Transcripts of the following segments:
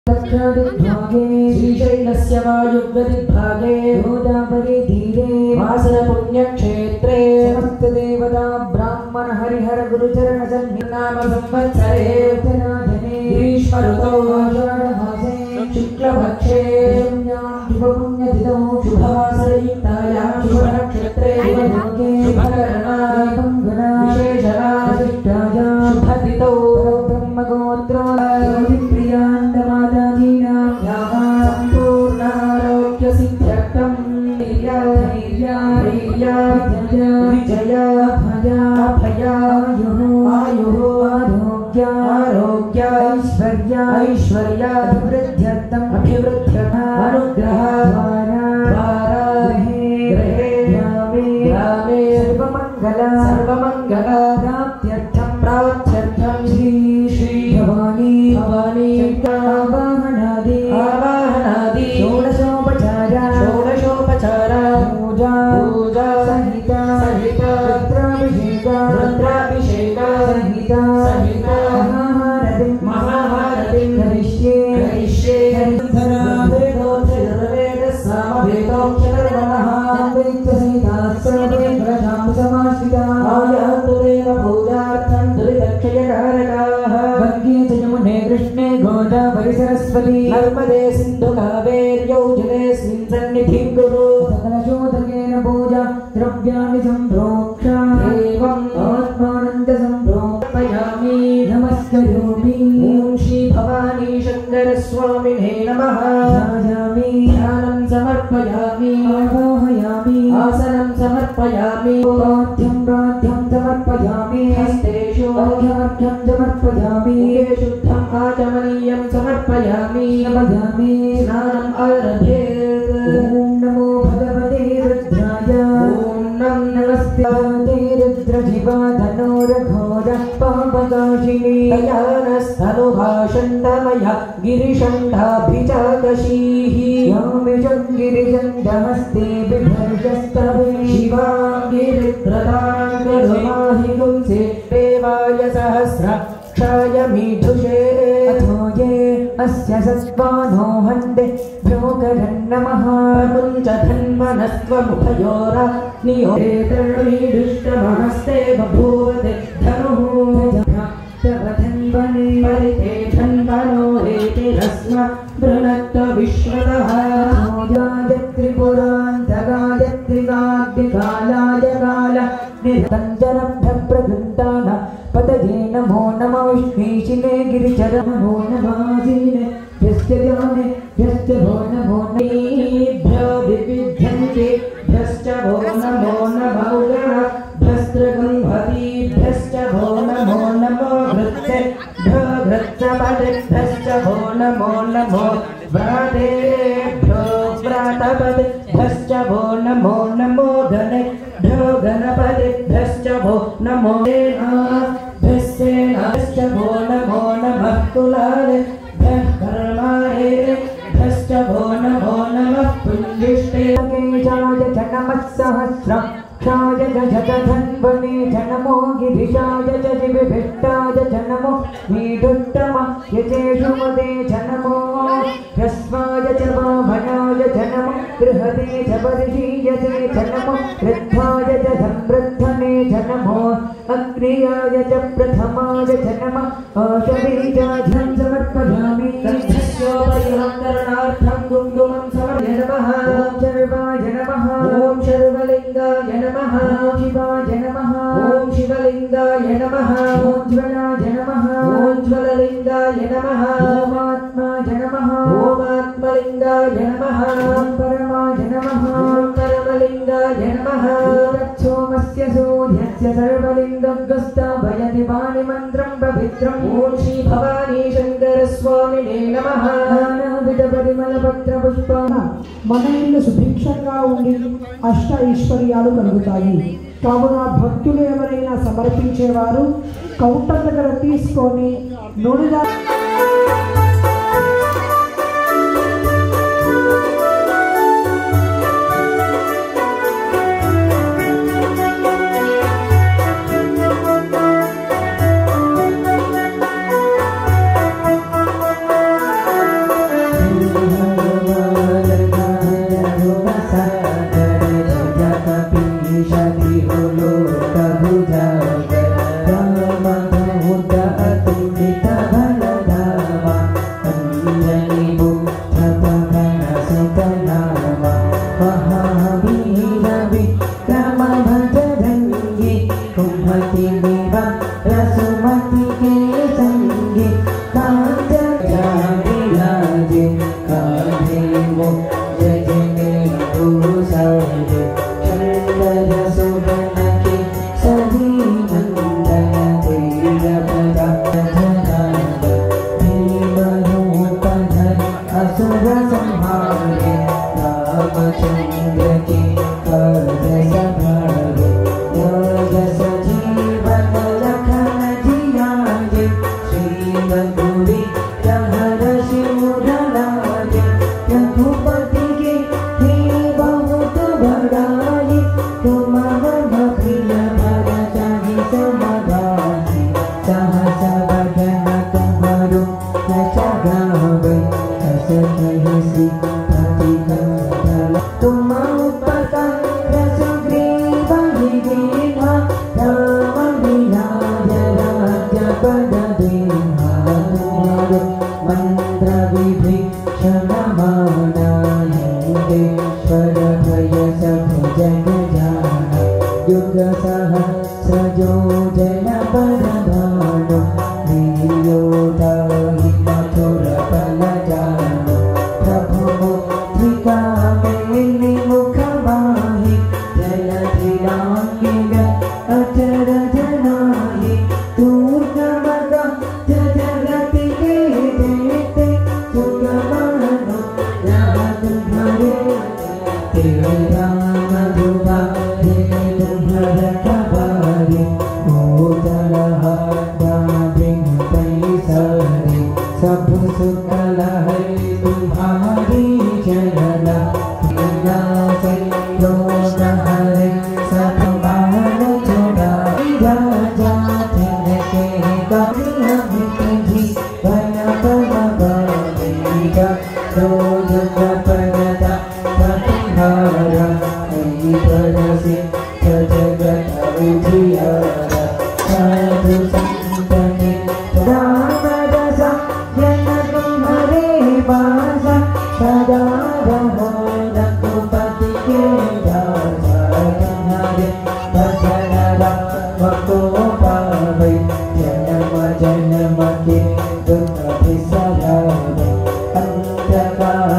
दक्षिणदिग्भागे श्रीशैलस्य वायुव्यदिग्भागे गोदावरी तीरे वासरपुण्यक्षेत्रे समस्तदेवता ब्राह्मण हरिहर गुरुचरण सन्निनाम संवत्सरे उत्तरायणे ग्रीष्मऋतौ आषाढमासे शुक्लपक्षे शुभपुण्यतिथौ शुभवासरयुक्तायां शुभनक्षत्रे शुभकरणा विशेषणा शुभतिथौ ब्रह्मगोत्रो संपूर्णारोग्यसिद्ध्यर्थं ऐश्वर्याभिवृद्ध्यर्थम् अनुग्रह सर्वमंगल प्राप्त्यर्थं श्री भवानी आवाहनादि षोडशोपचार पूजा सहित रुद्राभिषेक सहित महाहारतिं करिष्ये कृष्णे गोदावरी सरस्वती नर्मदे सिंधु कावेर्यौ जलेऽस्मिन् सन्निधिं कुरु सकलशोधकेन पूजा द्रव्याणि सम्प्रोक्ष एवम् आत्मानन्द सम्प्रोक्ष्यामि नमस्करोमि ॐ श्री भवानी शंकर स्वामिने नमः ध्यानं समर्पयामि आवाहयामि आसनं समर्पयामि प्रार्थ्यं समर्पयामि हस्तेषु अर्घ्यं समर्पयामि शुद्धम् आचमनीयं समर्पयामि स्नानम् आरभेत् ॐ नमो भगवते रुद्राय ॐ नमस्ते भगवते रुद्रजिवाधनोरघोर पापकाशिनी दयानस्तनुभाषण्डमया गिरिशण्डाभिचाकशीः यामिषं गिरिशण्डमस्ते बिभर्षस्तवे शिवां गिरित्रतां करुमाहि गुंसे देवाय सहस्र क्षाय मीढुषे अथो ये अस्य सस्वानो हन्ते भ्योकरन् नमः मुञ्चधन्वनस्त्वमुभयोराग्नियोरेतर्मीडुष्टमहस्ते बभूवते धनुः धन्वने परिते धन्वनो रेतिरस्म बृहत्त विश्वतः मोदाय त्रिपुरान्तकाय त्रिकाग्निकालाय काल निरञ्जनभ्यप्रवृन्दान पतये नमो नमः विष्णीशिने गिरिचर नमो नमासीने भ्यश्चर्याने भ्यश्च भो नमो नमेभ्यो विविध्यन्ते भ्यश्च भो नमो नमो भ्यस्त्रगन्धतीभ्यश्च भो नमो नमो भृत्येभ्यो भृत्यपदेभ्यश्च भो नमो व्रातेभ्यो व्रातपदेभ्यश्च भो नमो गणेभ्यो गणपतिभ्यश्च भो नमो सेनाभ्यश्च भो नमो नमः कुलालेभ्यः कर्मारेभ्यश्च भो नमो नमः पुण्यष्टेकेशाय च नमः सहस्रम् क्षाय च शतधन्वने च नमो गिरिशाय च दिव्यभिष्टाय च नमो मीढुत्तमाय चेषुमते च नमो ह्रस्वाय च वामनाय च नमो बृहते च परिशीयते च नमो वृद्धाय च संवृद्धने च नमो अग्नियाय च प्रथमाय च नमः औषधीजाध्यं समर्पयामि तस्योपरिहरणार्थं कुङ्कुमं समर्पयामि नमः ॐ शर्वाय नमः ॐ शर्वलिङ्गाय नमः ॐ शिवाय नमः ॐ शिवलिङ्गाय नमः ॐ ज्वलाय नमः ॐ ज्वललिङ्गाय नमः ॐ आत्माय नमः ॐ आत्मलिङ्गाय नमः ॐ परमाय नमः ॐ परमलिङ्गाय नमः तच्छोमस्य सूर्यस्य सर्वलिङ्गग्रस्ताभयति वाणिमन्त्रं पवित्रम् ॐ श्री भवानी शंकर स्वामिने नमः नानाविध परिमलपत्र पुष्पाः మన ఇల్లు సుభిక్షంగా ఉండి అష్ట ఐశ్వర్యాలు కలుగుతాయి. కావున భక్తులు ఎవరైనా సమర్పించేవారు కౌంటర్ దగ్గర తీసుకొని నూనె जन्म के दुख विसरावे अंधकार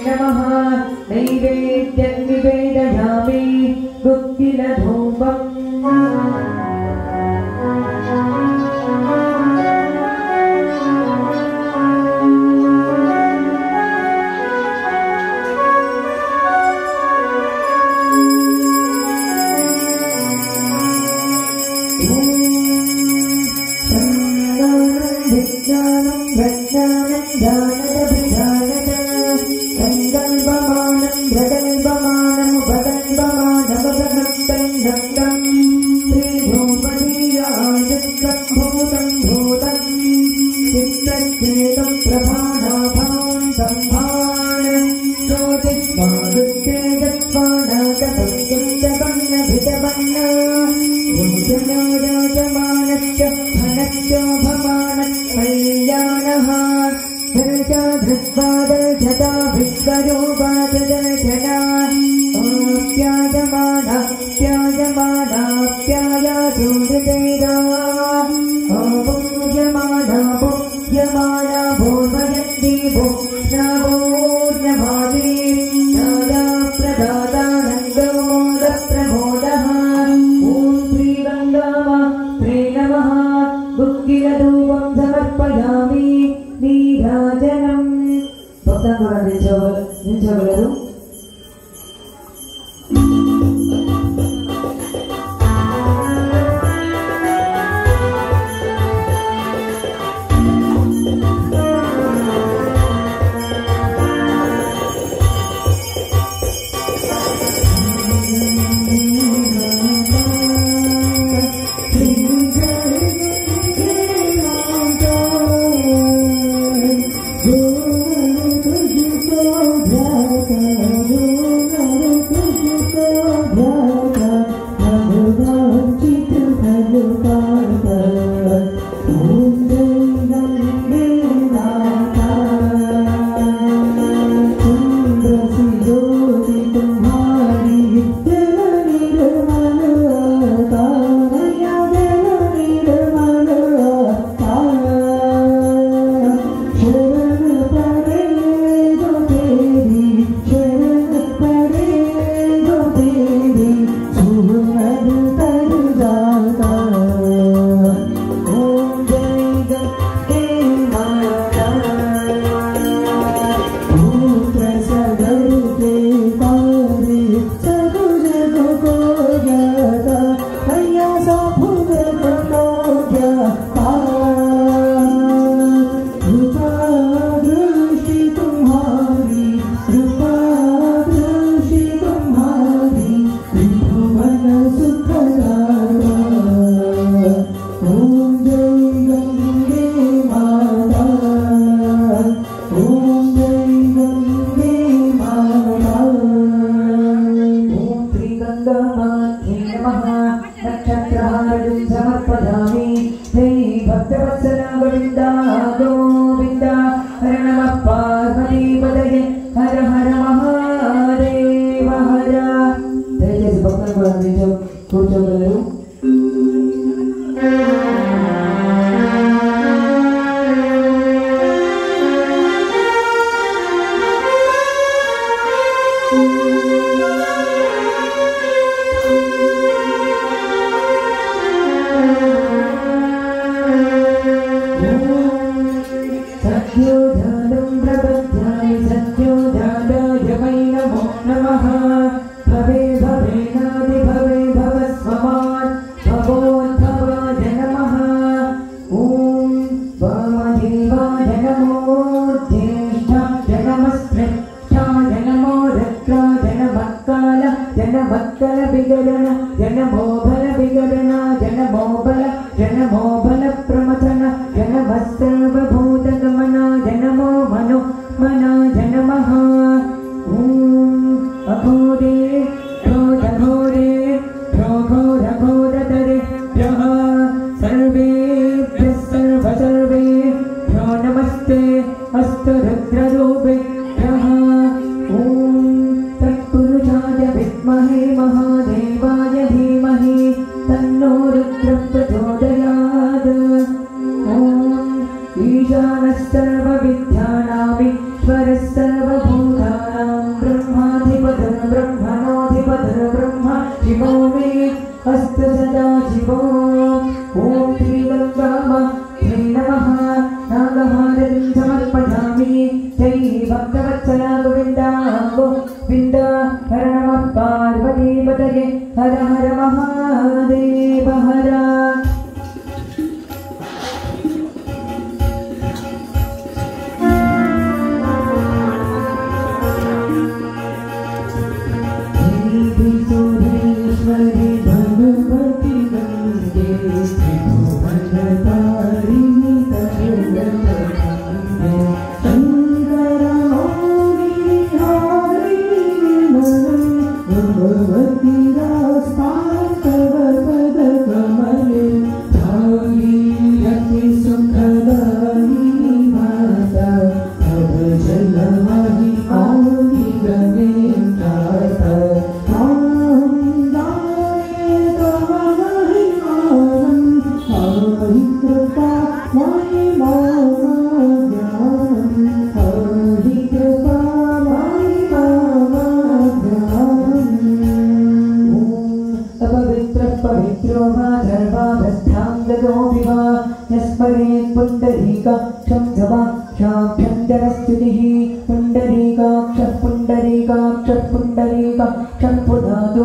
नमः नैवेद्यं निवेदयामि गुग्गिलधूपम् ईशानः सर्वविद्यानामीश्वरः सर्वभूतानां गोविन्द हर नमः पार्वतीपतये हर हर महादेव हर पुंडरीकाक्षं जवाक्षाभ्यन्तरस्तुतिः पुंडरीकाक्षः पुंडरीकाक्षः पुंडरीकाक्षः पुनादो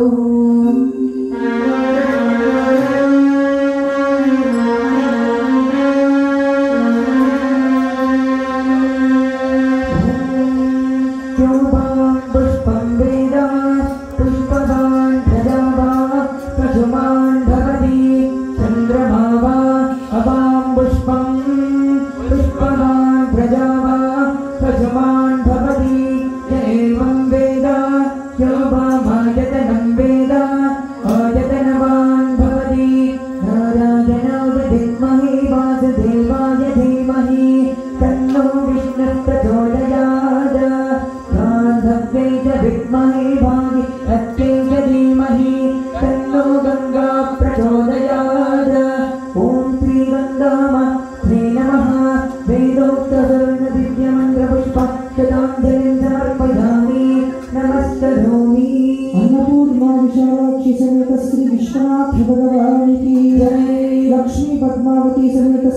पुष्पं वेद पुष्पवान् प्रजावा प्रजुमान् भवति चन्द्रमा वा अवां पुष्पं पुष्पवान् प्रजावा प्रजुमान् भवति एवं वेद यो वामायतनं वेद आयतनवान् भवति नारायणाय विद्महे वासुदेवाय धीमहि तन्नो विष्णुः प्रचोदयात् गान्धर्वै च विद्महे भागीरथ्यै च धीमहि तन्नो गङ्गा प्रचोदयात् ॐ श्रीगङ्गामात्रे नमः वेदोक्तवर्णदिव्यमन्त्रपुष्पाक्षताञ्जलिं समर्पयामि नमस्करोमि अन्नपूर्णा विशालाक्षी समेत श्री विश्वनाथ भगवान की जय। लक्ष्मी पद्मावती समेत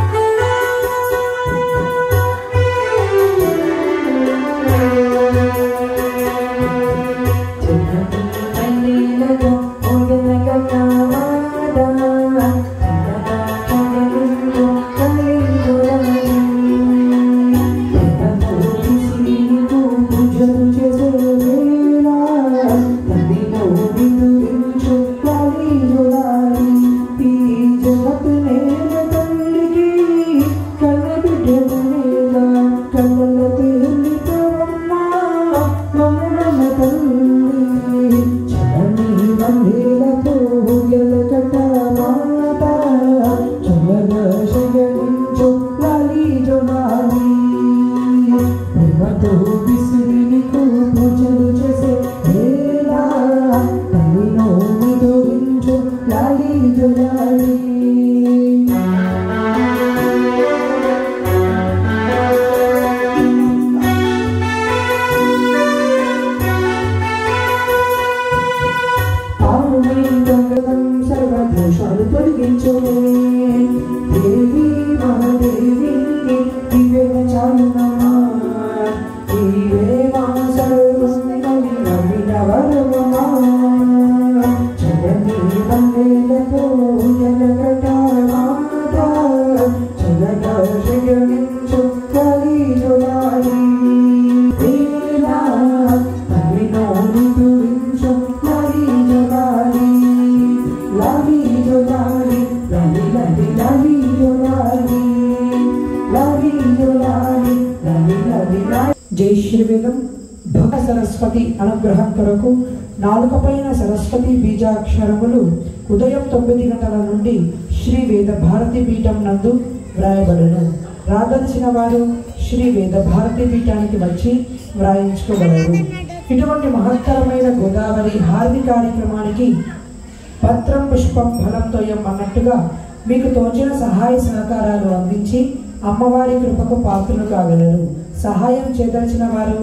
జై శ్రీవేదం భగ సరస్వతి అనుగ్రహం కొరకు నాలుకపైన సరస్వతి బీజాక్షరములు ఉదయం 9 గంటల నుండి శ్రీ వేద భారతి పీఠం నందు వ్రాయబడును. రాదలిచిన వారు శ్రీ వేద భారతి పీఠానికి వచ్చి వ్రాయించుకోగలరు. ఇటువంటి మహత్తరమైన గోదావరి హారతి కార్యక్రమానికి పత్రం పుష్పం ఫలం తోయం అన్నట్టుగా మీకు తోచిన సహాయ సహకారాలు అందించి అమ్మవారి కృపకు పాత్రలు కాగలరు. సహాయం చేయదలిచిన వారు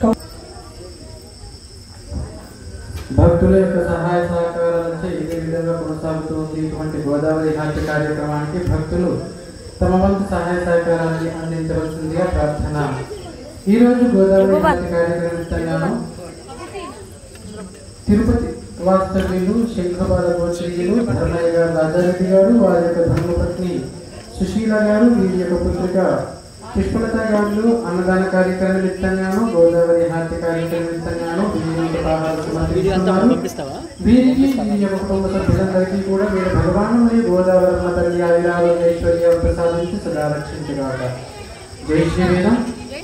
భక్తుల యొక్క సహాయ సహకారాలచే ఇదే విధంగా కొనసాగుతుంది. ఇటువంటి గోదావరి హారతి కార్యక్రమానికి భక్తులు తమ వంతు సహాయ సహకారాన్ని అందించవలసిందిగా ప్రార్థన. ఈ రోజు గోదావరి హారతి కార్యక్రమం తిరుపతి వాస్తవ్యులు శంఖపాద గోత్రీయులు ధర్మయ్య గారు రాజారెడ్డి గారు, వారి యొక్క ధర్మపత్ని సుశీల గారు, వీరి యొక్క పుత్రిక పుష్పలత గారు అన్నదాన కార్యక్రమం నిమిత్తంగాను గోదావరి హారతి కార్యక్రమం నిమిత్తంగాను వీరికి వీరి యొక్క కుటుంబ సభ్యులందరికీ కూడా వీరి భగవాను మరియు గోదావరమ్మ తల్లి ఆయురారోగ్యైశ్వర్య ప్రసాదించి సదా రక్షించుగాక. జై శ్రీవేదం.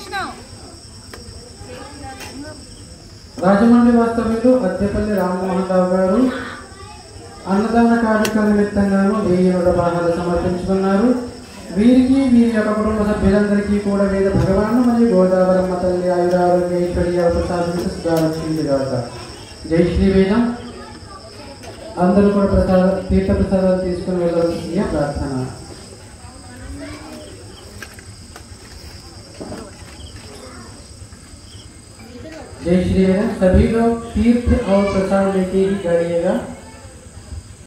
రాజమండ్రి వాస్తవ్యులు అద్దెపల్లి రామ్మోహన్ రావు గారు అన్నదాన కార్యక్రమం నిమిత్తంగాను 1000 రూపాయలు సమర్పించుకున్నారు. వీరికి వీరి యొక్క కుటుంబ సభ్యులందరికీ కూడా వేద భగవాను మరియు గోదావరమ్మ తల్లి ఆయురారోగ్యైశ్వర్య ప్రసాదించి సదా రక్షించుగాక. జై శ్రీవేదం. అందరూ కూడా తీర్థ ప్రసాదాలు తీసుకుని వెళ్ళవలసిందిగా ప్రార్థన. जय श्री राम। सभी लोग तीर्थ और प्रसाद लेके ही जाइएगा।